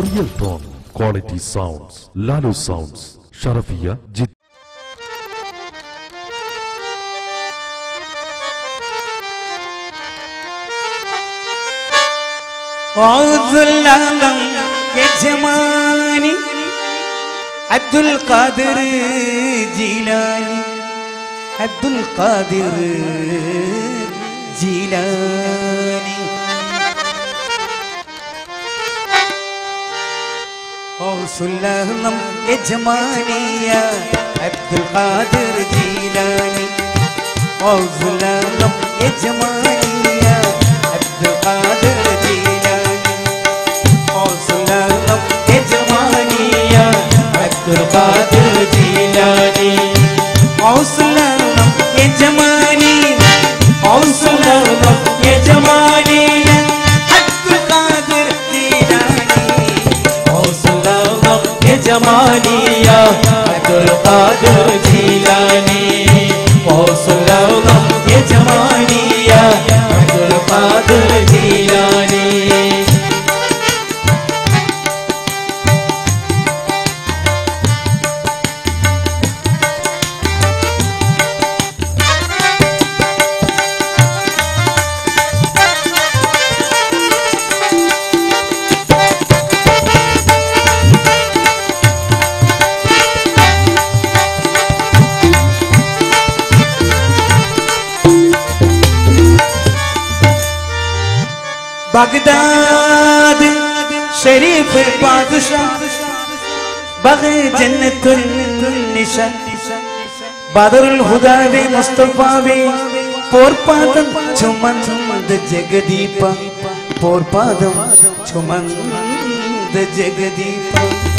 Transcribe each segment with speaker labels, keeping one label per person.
Speaker 1: Real Tone Quality Sounds Lalu Sounds Sharafiya Jid
Speaker 2: Auzullalam Yajmani Abdul Qadir Jilani Abdul Qadir Jilani Auzullalam Yajmani Abdul Qadir Jilani Auzullalam Yajmani Abdul Qadir Abdul Qadir Jilani Auzullalam Yajmani Auzullalam Yajmani Abdul Qadir Jilani Auzullalam Yajmani Abdul Qadir Jilani Auzullalam Yajmani Abdul Qadir Jilani Baghdad शरीफ बादशाह बग जन्नतुल निशा बदरुल हुदावे मुस्तफावे पोरपादम चुमंद जगदीप पोरपादम चुमंद जगदीप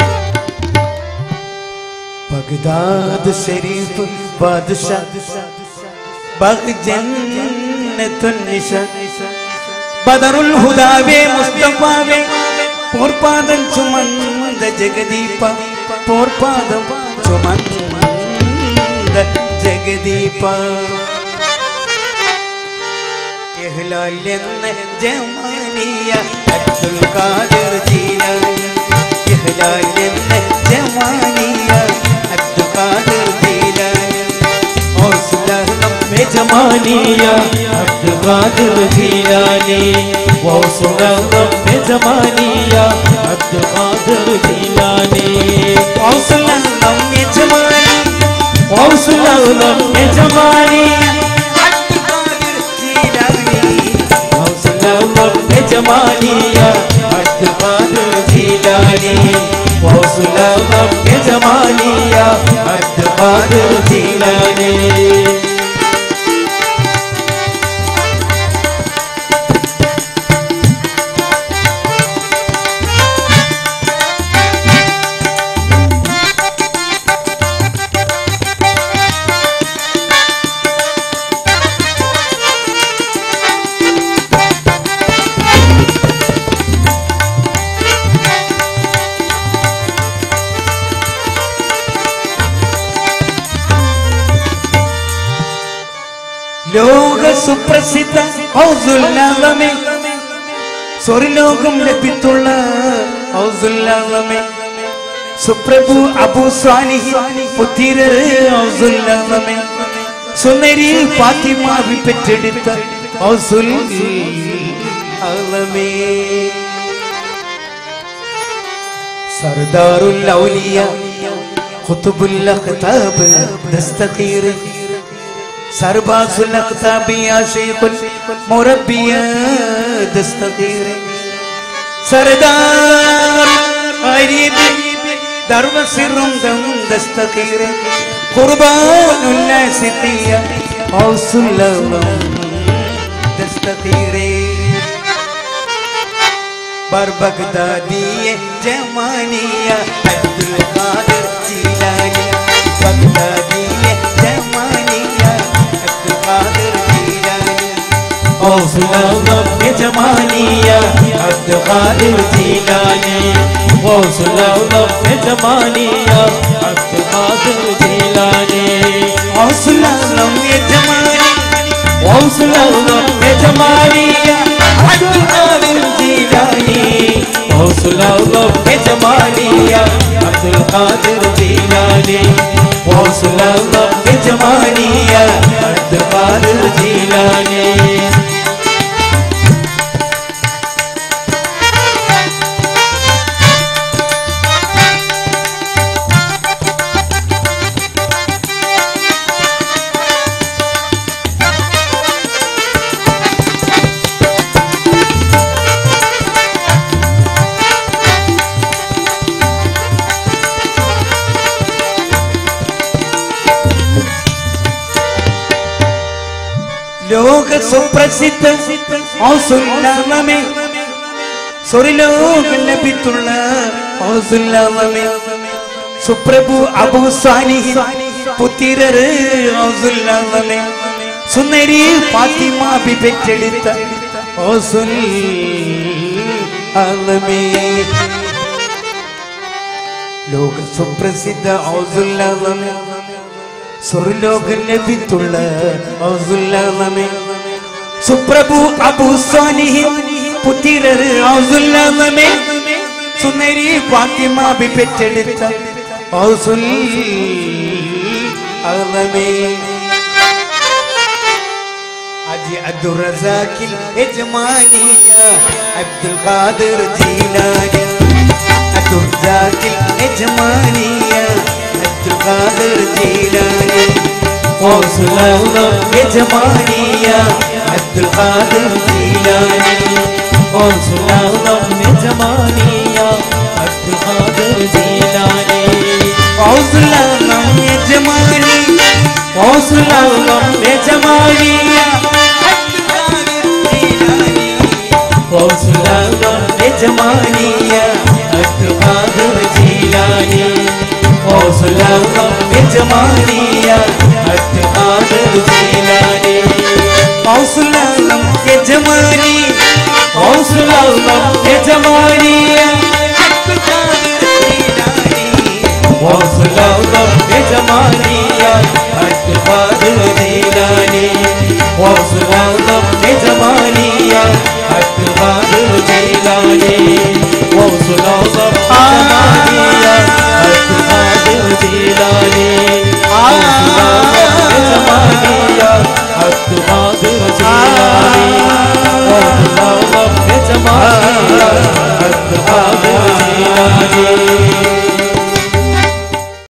Speaker 2: बगदाद शरीफ बादशाह बग जन्नतुल निशा बदरुल हुदावे मुस्तफावे पोरपादम चुमंद जगदीप पोरपादम चुमंद जगदीप इहलालन जमानिया अब्दुल कादिर जीलानी इहलालन जमानिया अब्दुल कादिर जीलानी औसुल्लाहम जमानिया अब्दुल कादिर जीलानी औसुल्लाहम जमानिया अब्दुल कादिर जीलानी औसुल्लाहम जमानी औसुल्लाहम जमानी अब्दुल कादिर जीलानी औसुल्लाहम जमानिया अब्दुल कादिर जीलानी औसुल्लाहम जमानिया अब्दुल कादिर जीलानी ലോക സുപ്രസിദ്ധ ഔസുല്ലാമേ സ്വർലോകം ലഭിത്തുള്ള ഔസുല്ലാമേ സുപ്രഭു അബൂ സ്വാലിഹ് പുത്തിര ഔസുല്ലാമേ സുന്ദരി ഫാത്തിമാവി പെറ്റെടുത്ത ഔസുല്ലാമേ സർദാറുൽ ഔലിയ ഖുതുബുൽ അഖ്താബ് ദസ്തഖീർ सरबासुल अख्ताबिया शेखुल मुरब्बिया दस्तगीर सरदार गरीब दरव सिरुम दम दस्तगीर कुर्बानुल सितिया औसुल्लम दस्तगीर बर बगदादी जमानिया अब्दुल कादिर जीलानी बगदादी जमानिया कादिर जीलानी औसुल्लाहम जमानिया अब्दुल कादिर जीलानी औसुल्लाहम जमानिया अब्दुल कादिर जीलानी औसुल्लाहम जमानी औसुल्लाहम जमानिया अब्दुल कादिर जीलानी ലോക സുപ്രസിദ്ധ ഔസുല്ലാമമേ സ്വർലോക ലഭിത്തുള്ള ഔസുല്ലാമമേ സുപ്രഭു അബൂ സാലിഹ് പുത്തിരർ ഔസുല്ലാമമേ സുന്ദരി ഫാത്തിമ ബി പെറ്റെടുത്ത ഔസുൽ ആലമേ ലോക സുപ്രസിദ്ധ ഔസുല്ലാമമേ സ്വർലോക ലഭിത്തുള്ള ഔസുല്ലാമമേ സുപ്രഭു അബൂ സാലിഹ് പുത്തിരർ ഔസുല്ലാമമേ സുന്ദരി ഫാത്തിമ ബി പെറ്റെടുത്ത ഔസുൽ ആലമേ അജി അബ്ദുർ റസാഖിൽ യജ്മാനിയ അബ്ദുൽ ഖാദിർ ജീലാനി അബ്ദുർ റസാഖിൽ യജ്മാനിയ അബ്ദുൽ ഖാദിർ ജീലാനി ഔസുൽ ആലം യജ്മാനിയ അബ്ദുൽ ഖാദിർ ജീലാനി ഔസുൽ ആലം യജ്മാനിയ അബ്ദുൽ ഖാദിർ ജീലാനി ഔസുൽ ആലം യജ്മാനി ഔസുൽ ആലം യജ്മാനിയ ഔസുൽ ആലം യജ്മാനിയ അബ്ദുൽ ഖാദിർ ജീലാനി ഔസുൽ ആലം യജ്മാനിയ അബ്ദുൽ ഖാദിർ ജീലാനി ഔസുൽ ആലം യജ്മാനി ഔസുൽ ആലം യജ്മാനിയ അബ്ദുൽ ഖാദിർ ജീലാനി ഔസുൽ ആലം യജ്മാനിയ അബ്ദുൽ ഖാദിർ ജീലാനി ഔസുൽ ആലം യജ്മാനിയ അബ്ദുൽ ഖാദിർ ജീലാനി ഔസുൽ ആലം യജ്മാനിയ അബ്ദുൽ ഖാദിർ ജീലാനി ഔസുൽ ആലം യജ്മാനിയ അബ്ദുൽ ഖാദിർ ജീലാനി ഔസുൽ ആലം യജ്മാനിയ അബ്ദുൽ ഖാദിർ ജീലാനി